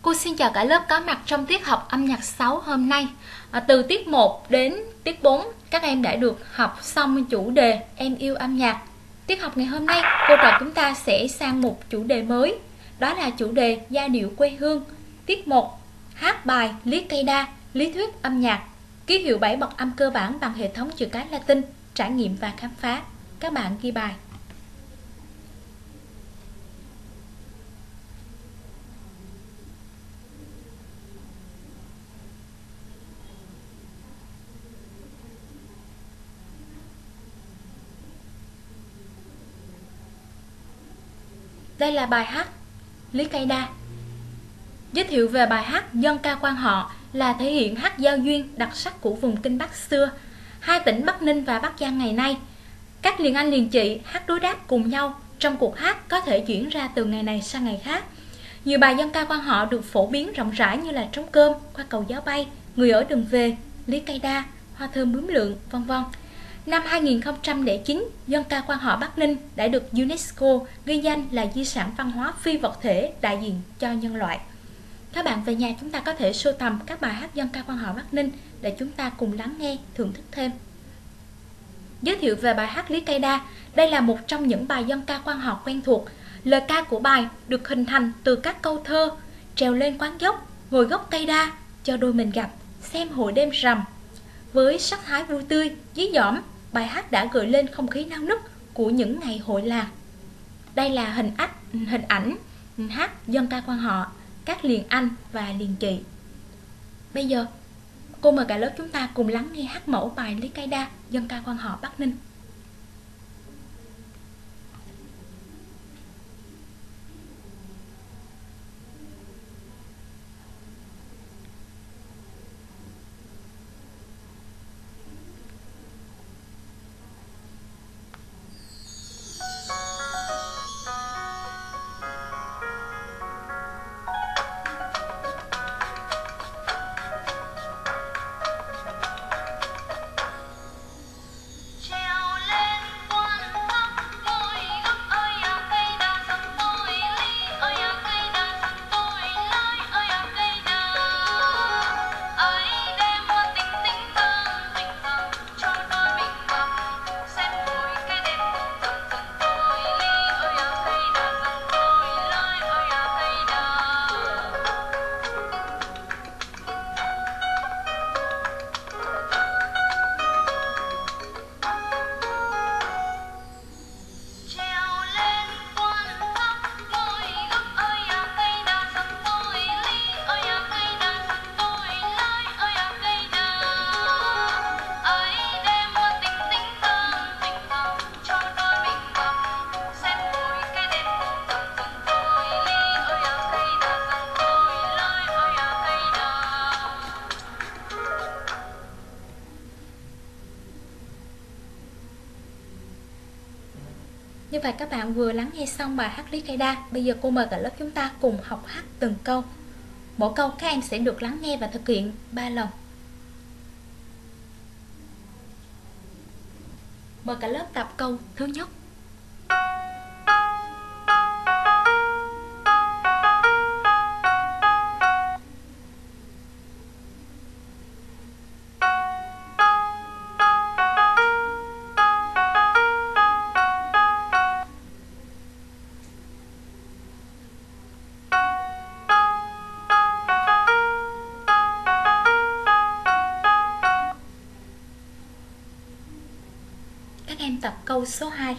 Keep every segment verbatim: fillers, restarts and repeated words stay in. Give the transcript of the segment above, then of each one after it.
Cô xin chào cả lớp có mặt trong tiết học âm nhạc sáu hôm nay. À, từ tiết một đến tiết bốn, các em đã được học xong chủ đề Em yêu âm nhạc. Tiết học ngày hôm nay, cô trò chúng ta sẽ sang một chủ đề mới. Đó là chủ đề Giai điệu quê hương. Tiết một, hát bài Lý Cây Đa, lý thuyết âm nhạc, ký hiệu bảy bậc âm cơ bản bằng hệ thống chữ cái Latin, trải nghiệm và khám phá. Các bạn ghi bài. Đây là bài hát Lý Cây Đa. Giới thiệu về bài hát dân ca quan họ là thể hiện hát giao duyên đặc sắc của vùng Kinh Bắc xưa, hai tỉnh Bắc Ninh và Bắc Giang ngày nay. Các liền anh liền chị hát đối đáp cùng nhau trong cuộc hát có thể chuyển ra từ ngày này sang ngày khác. Nhiều bài dân ca quan họ được phổ biến rộng rãi như là Trống cơm, Qua cầu gió bay, Người ở đừng về, Lý Cây Đa, Hoa thơm bướm lượn, vân vân. Năm hai nghìn không trăm lẻ chín, dân ca quan họ Bắc Ninh đã được UNESCO ghi danh là di sản văn hóa phi vật thể đại diện cho nhân loại. Các bạn về nhà chúng ta có thể sưu tầm các bài hát dân ca quan họ Bắc Ninh để chúng ta cùng lắng nghe, thưởng thức thêm. Giới thiệu về bài hát Lý Cây Đa, đây là một trong những bài dân ca quan họ quen thuộc. Lời ca của bài được hình thành từ các câu thơ: trèo lên quán dốc, ngồi gốc cây đa, cho đôi mình gặp, xem hội đêm rằm. Với sắc thái vui tươi, dí dỏm, bài hát đã gợi lên không khí nao nức của những ngày hội làng. Đây là hình ách, hình ảnh hát dân ca quan họ, các liền anh và liền chị. Bây giờ, cô mời cả lớp chúng ta cùng lắng nghe hát mẫu bài Lý Cây Đa, dân ca quan họ Bắc Ninh. Như vậy các bạn vừa lắng nghe xong bài hát Lý Cây Đa. Bây giờ cô mời cả lớp chúng ta cùng học hát từng câu. Mỗi câu các em sẽ được lắng nghe và thực hiện ba lần. Mời cả lớp tập câu thứ nhất. Các em tập câu số hai.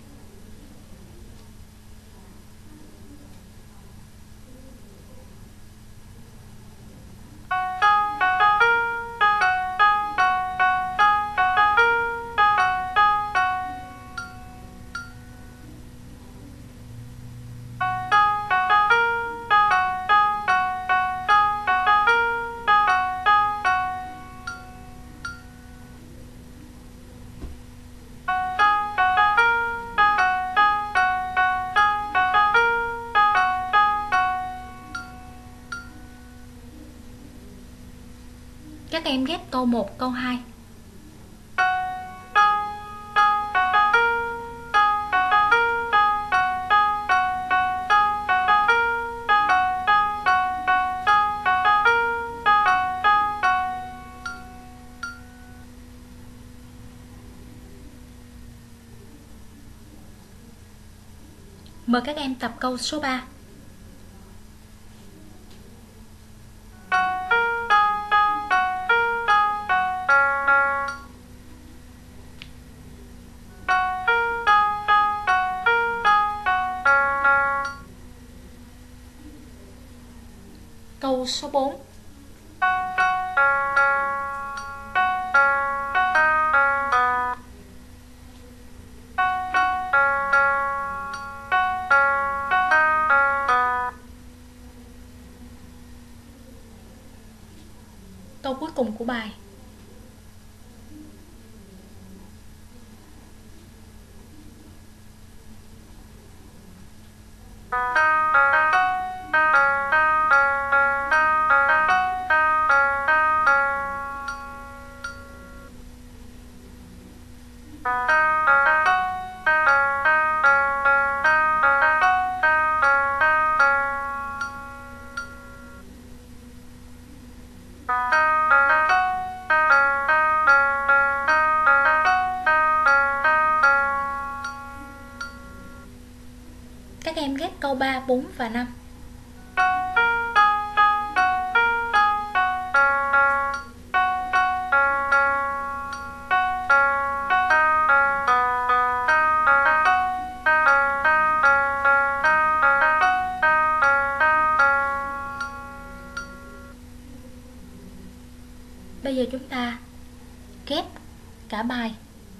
Các em ghép câu một, câu hai. Mời các em tập câu số ba. Câu số bốn. Câu cuối cùng của bài. Các em ghép câu ba, bốn và năm. Bây giờ chúng ta ghép cả bài.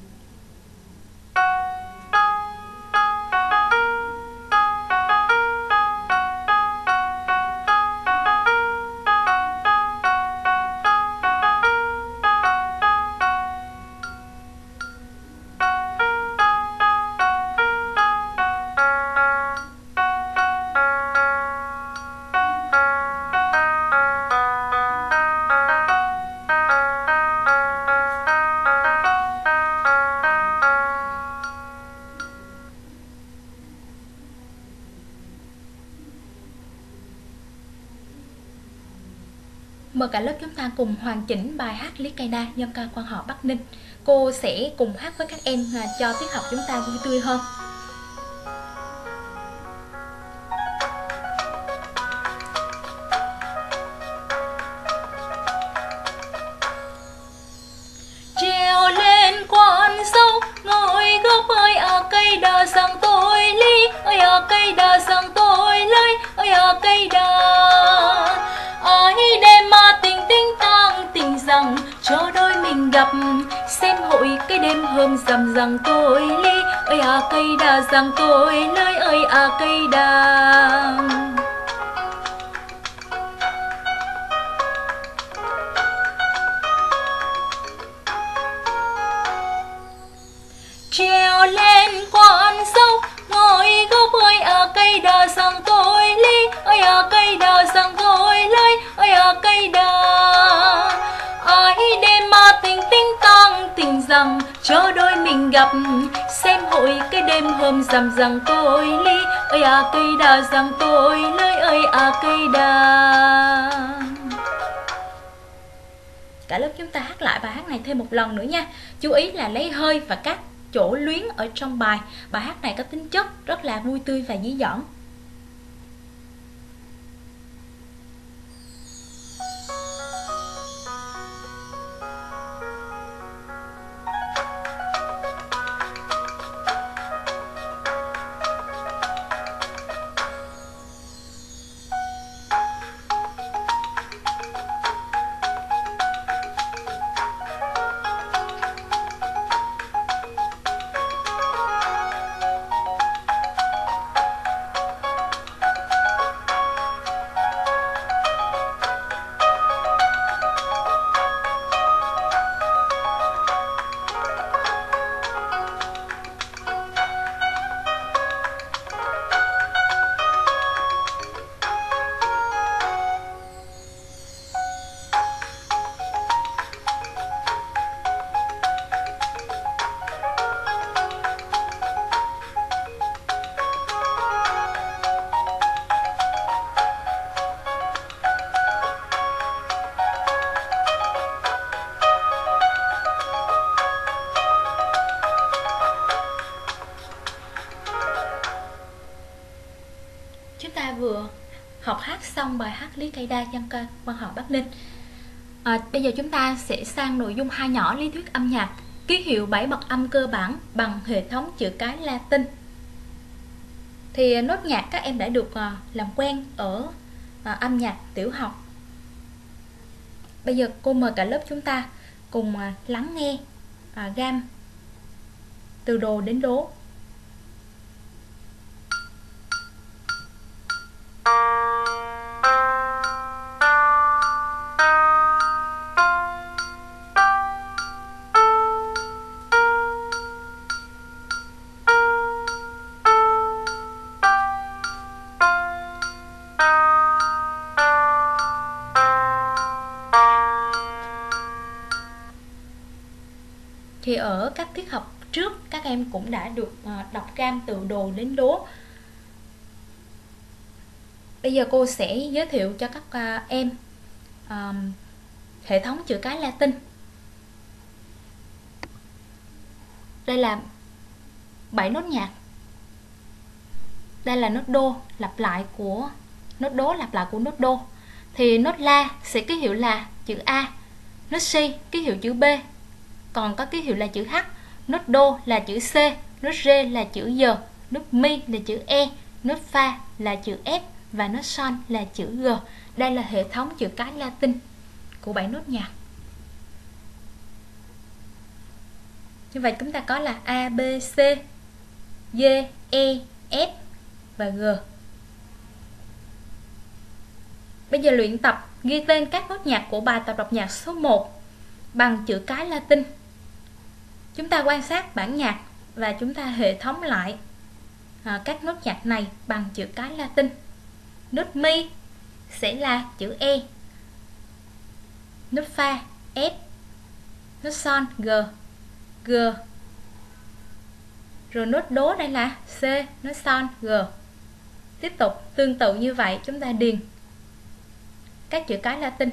Mời cả lớp chúng ta cùng hoàn chỉnh bài hát Lý Cây Đa dân ca quan họ Bắc Ninh. Cô sẽ cùng hát với các em cho tiết học chúng ta vui tươi hơn. Trèo lên quan dốc ngồi gốc ơi à cây đa sang tôi lý ơi à cây đa sang tôi lấy ơi à cây đa. Ai đêm mà tình tinh tang tình rằng cho đôi mình gặp xem hội cái đêm hôm rằm rằng tôi ly ơi à cây đa rằng tôi lấy ơi à cây đa. Trèo lên quan dốc ngồi gốc ơi à cây đa rằng tôi ly ơi à cây đa rằng tôi lấy ơi à cây đa. Ai đêm mà tình tinh tang tình rằng cho đôi mình gặp xem hội cái đêm hôm rằm rằng tôi ly ơi à cây đa rằng tôi lấy ơi à cây đa. Cả lớp chúng ta hát lại bài hát này thêm một lần nữa nha. Chú ý là lấy hơi và các chỗ luyến ở trong bài. Bài hát này có tính chất rất là vui tươi và dí dỏm. Chúng ta vừa học hát xong bài hát Lý Cây Đa dân ca quan họ Bắc Ninh. À, bây giờ chúng ta sẽ sang nội dung hai nhỏ lý thuyết âm nhạc, ký hiệu bảy bậc âm cơ bản bằng hệ thống chữ cái Latin. Thì nốt nhạc các em đã được à, làm quen ở à, âm nhạc tiểu học. Bây giờ cô mời cả lớp chúng ta cùng à, lắng nghe à, gam từ đồ đến đố. Thì ở các tiết học trước các em cũng đã được đọc gam từ đồ đến đố. Bây giờ cô sẽ giới thiệu cho các em um, hệ thống chữ cái Latin. Đây là bảy nốt nhạc. Đây là nốt đô lặp lại của nốt đố lặp lại của nốt đô. Thì nốt la sẽ ký hiệu là chữ A, nốt si ký hiệu chữ B, còn có ký hiệu là chữ H, nốt đô là chữ C, nốt rê là chữ G, nốt mi là chữ E, nốt fa là chữ F và nốt son là chữ G. Đây là hệ thống chữ cái Latin của bảy nốt nhạc. Như vậy chúng ta có là A, B, C, D, E, F và G. Bây giờ luyện tập ghi tên các nốt nhạc của bài tập đọc nhạc số một bằng chữ cái Latin. Chúng ta quan sát bản nhạc và chúng ta hệ thống lại à, các nốt nhạc này bằng chữ cái Latin. Nốt mi sẽ là chữ E, nốt fa F, nốt son G, G. Rồi nốt đố đây là C, nốt son G. Tiếp tục tương tự như vậy chúng ta điền các chữ cái Latin.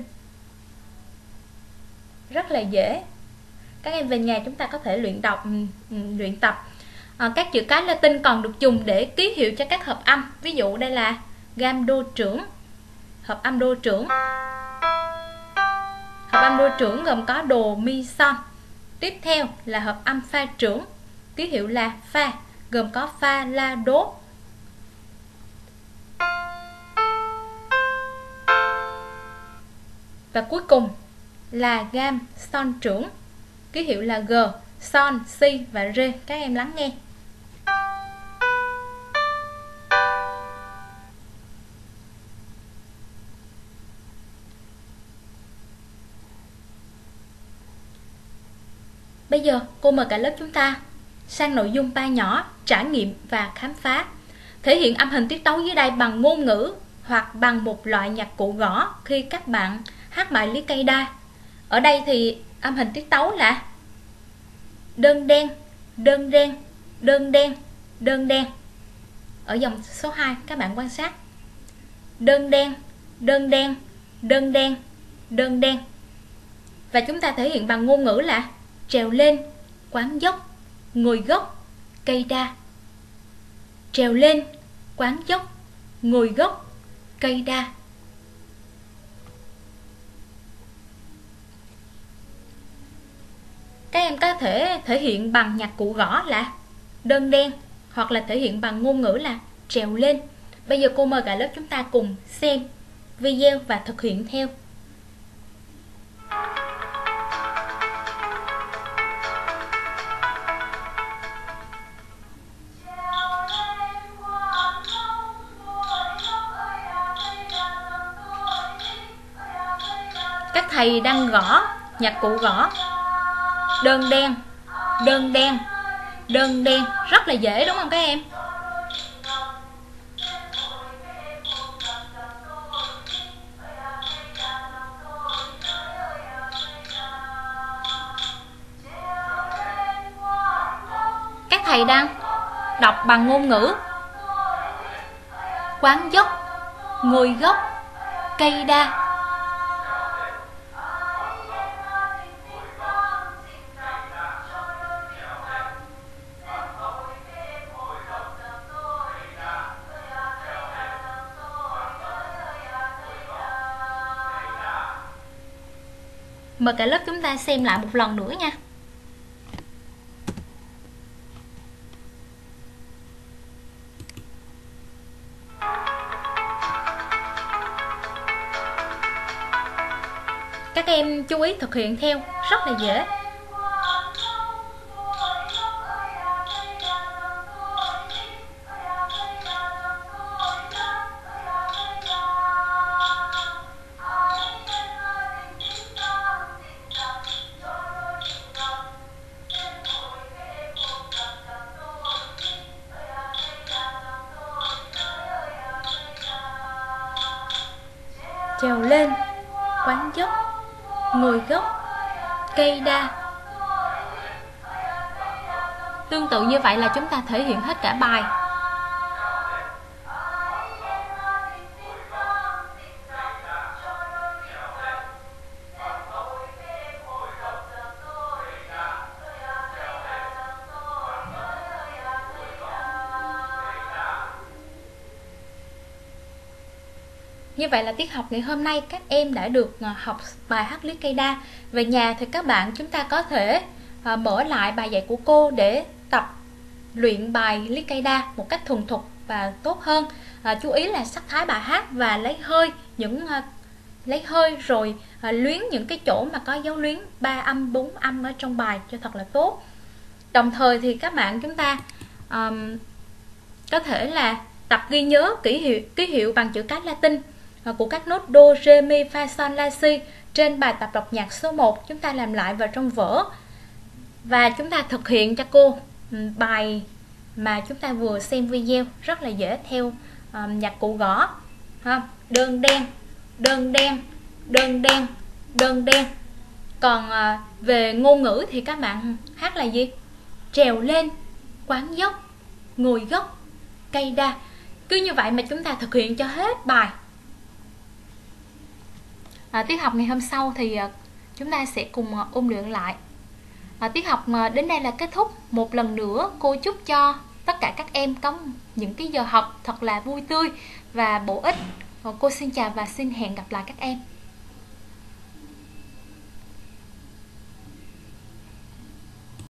Rất là dễ. Các em về nhà chúng ta có thể luyện đọc, luyện tập. À, các chữ cái Latin còn được dùng để ký hiệu cho các hợp âm. Ví dụ đây là gam đô trưởng, hợp âm đô trưởng. Hợp âm đô trưởng gồm có đồ, mi, son. Tiếp theo là hợp âm pha trưởng, ký hiệu là pha, gồm có pha, la, đố. Và cuối cùng là gam son trưởng, ký hiệu là G, son, si và rê. Các em lắng nghe. Bây giờ cô mời cả lớp chúng ta sang nội dung ba nhỏ trải nghiệm và khám phá. Thể hiện âm hình tiết tấu dưới đây bằng ngôn ngữ hoặc bằng một loại nhạc cụ gõ khi các bạn hát bài Lý Cây Đa. Ở đây thì âm hình tiết tấu là đơn đen, đơn đen, đơn đen, đơn đen. Ở dòng số hai các bạn quan sát. Đơn đen, đơn đen, đơn đen, đơn đen. Và chúng ta thể hiện bằng ngôn ngữ là trèo lên, quán dốc, ngồi gốc, cây đa. Trèo lên, quán dốc, ngồi gốc, cây đa. Các em có thể thể hiện bằng nhạc cụ gõ là đơn đen hoặc là thể hiện bằng ngôn ngữ là trèo lên. Bây giờ cô mời cả lớp chúng ta cùng xem video và thực hiện theo. Các thầy đang gõ nhạc cụ gõ đơn đen, đơn đen, đơn đen. Rất là dễ đúng không các em? Các thầy đang đọc bằng ngôn ngữ quán dốc, ngồi gốc, cây đa. Mời cả lớp chúng ta xem lại một lần nữa nha. Các em chú ý thực hiện theo, rất là dễ. Trèo lên, quán dốc, ngồi gốc, cây đa. Tương tự như vậy là chúng ta thể hiện hết cả bài. Như vậy là tiết học ngày hôm nay các em đã được học bài hát lý cây đa. Về nhà thì các bạn chúng ta có thể mở lại bài dạy của cô để tập luyện bài lý cây đa một cách thuần thục và tốt hơn. À, chú ý là sắc thái bài hát và lấy hơi những lấy hơi rồi à, luyến những cái chỗ mà có dấu luyến ba âm bốn âm ở trong bài cho thật là tốt. Đồng thời thì các bạn chúng ta um, có thể là tập ghi nhớ ký hiệu ký hiệu bằng chữ cái Latin của các nốt do, re, mi, fa, sol, la, si trên bài tập đọc nhạc số một. Chúng ta làm lại vào trong vở và chúng ta thực hiện cho cô bài mà chúng ta vừa xem video, rất là dễ theo um, nhạc cụ gõ ha. Đơn đen, đơn đen, đơn đen, đơn đen. Còn uh, về ngôn ngữ thì các bạn hát là gì? Trèo lên, quán dốc, ngồi gốc, cây đa. Cứ như vậy mà chúng ta thực hiện cho hết bài. À, tiết học ngày hôm sau thì uh, chúng ta sẽ cùng uh, ôn luyện lại. À, tiết học uh, đến đây là kết thúc. Một lần nữa cô chúc cho tất cả các em có những cái giờ học thật là vui tươi và bổ ích. Cô xin chào và xin hẹn gặp lại các em.